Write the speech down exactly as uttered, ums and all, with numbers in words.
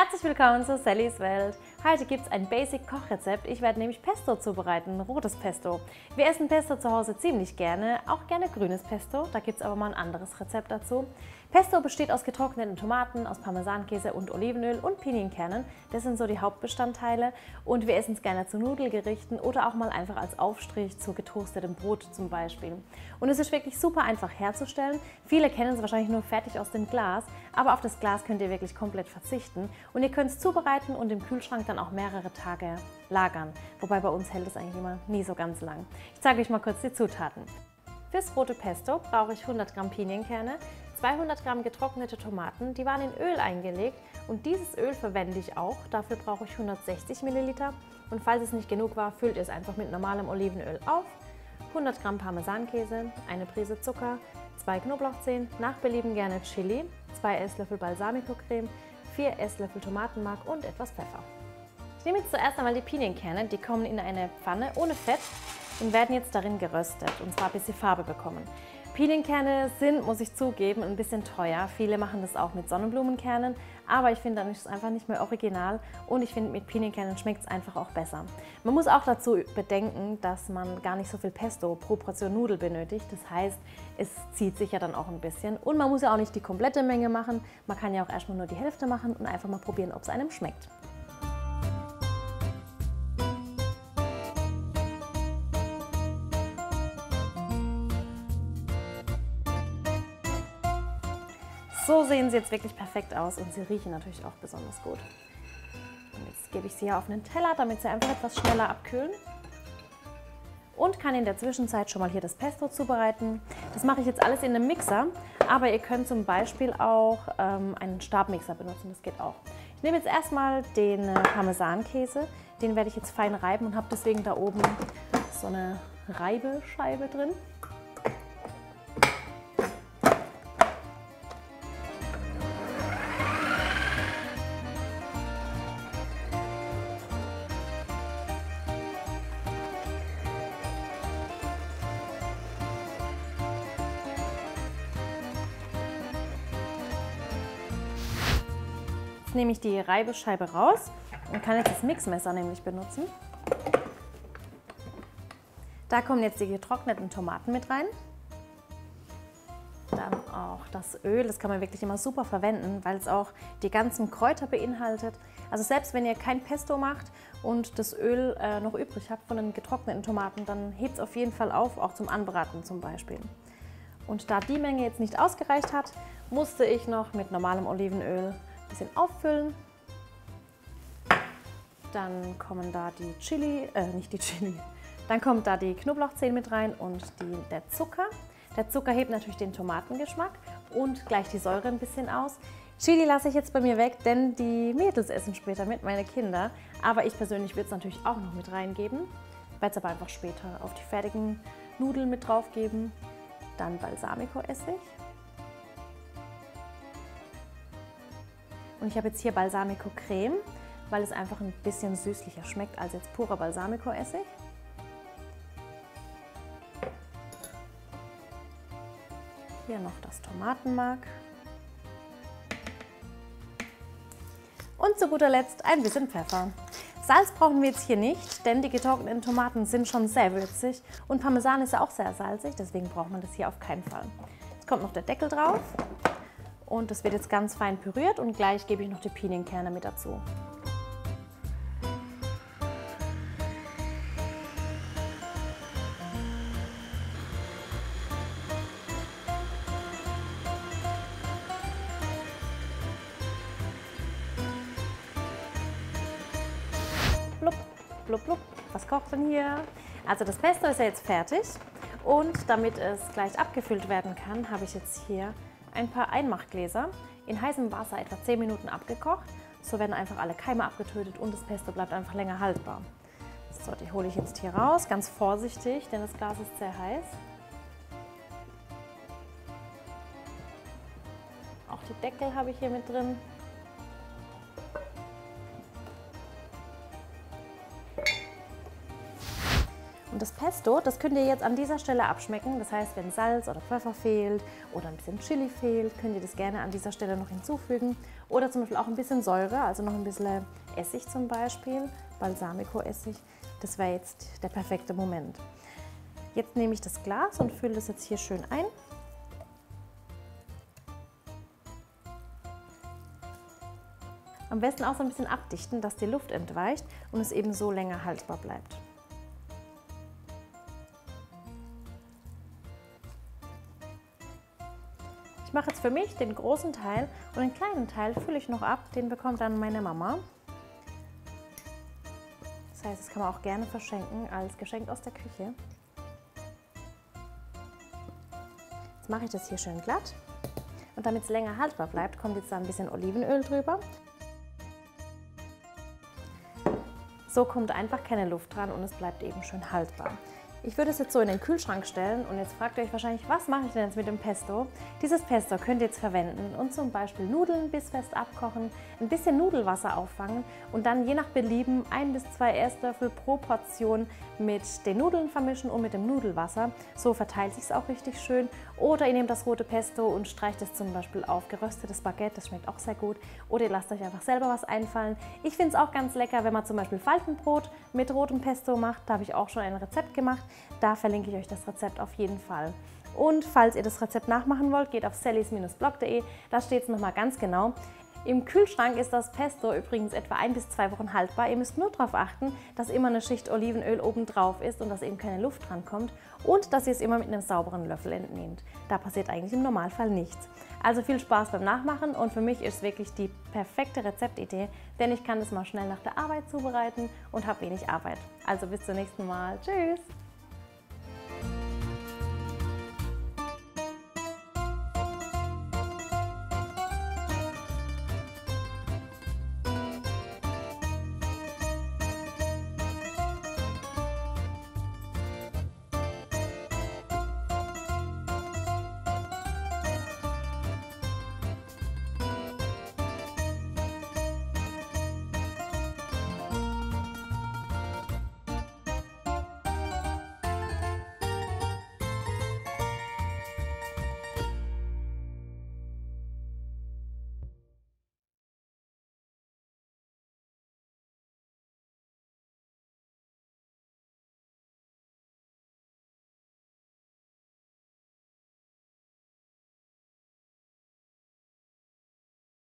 Herzlich willkommen zu Sallys Welt. Heute gibt es ein Basic-Kochrezept. Ich werde nämlich Pesto zubereiten, rotes Pesto. Wir essen Pesto zu Hause ziemlich gerne, auch gerne grünes Pesto. Da gibt es aber mal ein anderes Rezept dazu. Pesto besteht aus getrockneten Tomaten, aus Parmesankäse und Olivenöl und Pinienkernen. Das sind so die Hauptbestandteile. Und wir essen es gerne zu Nudelgerichten oder auch mal einfach als Aufstrich zu getoastetem Brot zum Beispiel. Und es ist wirklich super einfach herzustellen. Viele kennen es wahrscheinlich nur fertig aus dem Glas, aber auf das Glas könnt ihr wirklich komplett verzichten. Und ihr könnt es zubereiten und im Kühlschrank dann auch mehrere Tage lagern. Wobei bei uns hält es eigentlich immer nie so ganz lang. Ich zeige euch mal kurz die Zutaten. Fürs rote Pesto brauche ich hundert Gramm Pinienkerne, zweihundert Gramm getrocknete Tomaten, die waren in Öl eingelegt und dieses Öl verwende ich auch. Dafür brauche ich hundertsechzig Milliliter und falls es nicht genug war, füllt ihr es einfach mit normalem Olivenöl auf. hundert Gramm Parmesankäse, eine Prise Zucker, zwei Knoblauchzehen, nach Belieben gerne Chili, zwei Esslöffel Balsamico-Creme, vier Esslöffel Tomatenmark und etwas Pfeffer. Ich nehme jetzt zuerst einmal die Pinienkernen, die kommen in eine Pfanne ohne Fett und werden jetzt darin geröstet, und zwar bis sie Farbe bekommen. Pinienkerne sind, muss ich zugeben, ein bisschen teuer. Viele machen das auch mit Sonnenblumenkernen, aber ich finde, dann ist es einfach nicht mehr original und ich finde, mit Pinienkernen schmeckt es einfach auch besser. Man muss auch dazu bedenken, dass man gar nicht so viel Pesto pro Portion Nudel benötigt. Das heißt, es zieht sich ja dann auch ein bisschen und man muss ja auch nicht die komplette Menge machen. Man kann ja auch erstmal nur die Hälfte machen und einfach mal probieren, ob es einem schmeckt. So sehen sie jetzt wirklich perfekt aus und sie riechen natürlich auch besonders gut. Und jetzt gebe ich sie hier auf einen Teller, damit sie einfach etwas schneller abkühlen. Und kann in der Zwischenzeit schon mal hier das Pesto zubereiten. Das mache ich jetzt alles in einem Mixer, aber ihr könnt zum Beispiel auch ähm, einen Stabmixer benutzen, das geht auch. Ich nehme jetzt erstmal den äh, Parmesankäse, den werde ich jetzt fein reiben und habe deswegen da oben so eine Reibescheibe drin. Jetzt nehme ich die Reibescheibe raus und kann jetzt das Mixmesser nämlich benutzen. Da kommen jetzt die getrockneten Tomaten mit rein. Dann auch das Öl, das kann man wirklich immer super verwenden, weil es auch die ganzen Kräuter beinhaltet. Also selbst wenn ihr kein Pesto macht und das Öl äh, noch übrig habt von den getrockneten Tomaten, dann hebt es auf jeden Fall auf, auch zum Anbraten zum Beispiel. Und da die Menge jetzt nicht ausgereicht hat, musste ich noch mit normalem Olivenöl bisschen auffüllen. Dann kommen da die Chili, äh nicht die Chili, dann kommt da die Knoblauchzehen mit rein und die, der Zucker. Der Zucker hebt natürlich den Tomatengeschmack und gleicht die Säure ein bisschen aus. Chili lasse ich jetzt bei mir weg, denn die Mädels essen später mit, meine Kinder. Aber ich persönlich würde es natürlich auch noch mit reingeben. Ich werde es aber einfach später auf die fertigen Nudeln mit drauf geben. Dann Balsamico-Essig. Und ich habe jetzt hier Balsamico-Creme, weil es einfach ein bisschen süßlicher schmeckt als jetzt purer Balsamico-Essig. Hier noch das Tomatenmark. Und zu guter Letzt ein bisschen Pfeffer. Salz brauchen wir jetzt hier nicht, denn die getrockneten Tomaten sind schon sehr würzig und Parmesan ist ja auch sehr salzig, deswegen braucht man das hier auf keinen Fall. Jetzt kommt noch der Deckel drauf. Und das wird jetzt ganz fein püriert und gleich gebe ich noch die Pinienkerne mit dazu. Blub, blub, blub. Was kocht denn hier? Also das Pesto ist ja jetzt fertig und damit es gleich abgefüllt werden kann, habe ich jetzt hier ein paar Einmachgläser in heißem Wasser etwa zehn Minuten abgekocht. So werden einfach alle Keime abgetötet und das Pesto bleibt einfach länger haltbar. So, die hole ich jetzt hier raus, ganz vorsichtig, denn das Glas ist sehr heiß. Auch die Deckel habe ich hier mit drin. Und Und das Pesto, das könnt ihr jetzt an dieser Stelle abschmecken. Das heißt, wenn Salz oder Pfeffer fehlt oder ein bisschen Chili fehlt, könnt ihr das gerne an dieser Stelle noch hinzufügen. Oder zum Beispiel auch ein bisschen Säure, also noch ein bisschen Essig zum Beispiel, Balsamico-Essig. Das wäre jetzt der perfekte Moment. Jetzt nehme ich das Glas und fülle das jetzt hier schön ein. Am besten auch so ein bisschen abdichten, dass die Luft entweicht und es eben so länger haltbar bleibt. Ich mache jetzt für mich den großen Teil und den kleinen Teil fülle ich noch ab, den bekommt dann meine Mama. Das heißt, das kann man auch gerne verschenken als Geschenk aus der Küche. Jetzt mache ich das hier schön glatt und damit es länger haltbar bleibt, kommt jetzt da ein bisschen Olivenöl drüber. So kommt einfach keine Luft dran und es bleibt eben schön haltbar. Ich würde es jetzt so in den Kühlschrank stellen und jetzt fragt ihr euch wahrscheinlich, was mache ich denn jetzt mit dem Pesto? Dieses Pesto könnt ihr jetzt verwenden und zum Beispiel Nudeln bissfest abkochen, ein bisschen Nudelwasser auffangen und dann je nach Belieben ein bis zwei Esslöffel pro Portion mit den Nudeln vermischen und mit dem Nudelwasser. So verteilt sich es auch richtig schön. Oder ihr nehmt das rote Pesto und streicht es zum Beispiel auf geröstetes Baguette, das schmeckt auch sehr gut. Oder ihr lasst euch einfach selber was einfallen. Ich finde es auch ganz lecker, wenn man zum Beispiel Faltenbrot mit rotem Pesto macht. Da habe ich auch schon ein Rezept gemacht. Da verlinke ich euch das Rezept auf jeden Fall. Und falls ihr das Rezept nachmachen wollt, geht auf sallys Bindestrich blog punkt de, da steht es nochmal ganz genau. Im Kühlschrank ist das Pesto übrigens etwa ein bis zwei Wochen haltbar. Ihr müsst nur darauf achten, dass immer eine Schicht Olivenöl oben drauf ist und dass eben keine Luft dran kommt und dass ihr es immer mit einem sauberen Löffel entnehmt. Da passiert eigentlich im Normalfall nichts. Also viel Spaß beim Nachmachen und für mich ist es wirklich die perfekte Rezeptidee, denn ich kann das mal schnell nach der Arbeit zubereiten und habe wenig Arbeit. Also bis zum nächsten Mal. Tschüss!